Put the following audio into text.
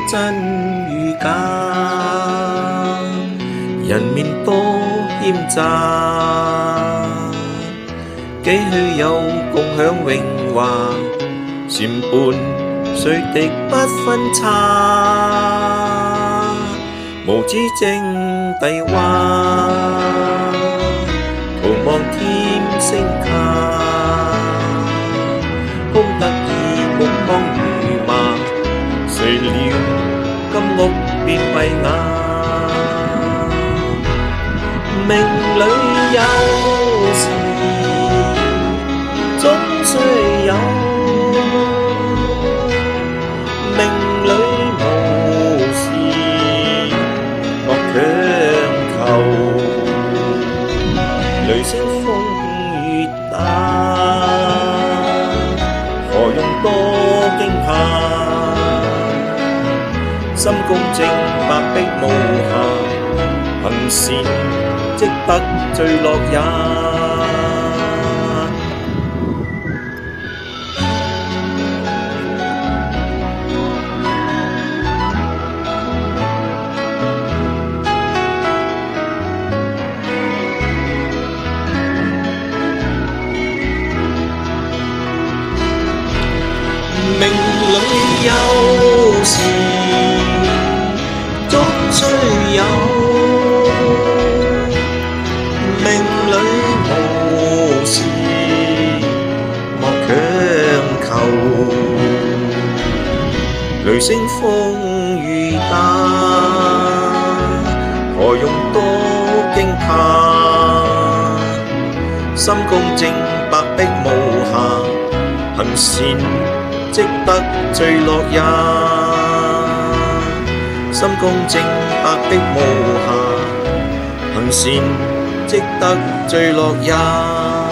真與假，人面多謙詐，幾許有共享榮華，禪伴誰敵不分差，無止境帝話，徒望添聲卡，空得意目光如麻，誰料金屋變廢瓦。命裏有時總須有，命裏無時莫強求，雷聲風雨打，何用多驚怕，心公正白璧無瑕，行善即得最樂也。命裏有時總須有，命裏無時莫強求，雷聲風雨打，何用多驚怕，心公正白璧無瑕，行善即得最樂也，心公正白璧無瑕，行善即得最樂也。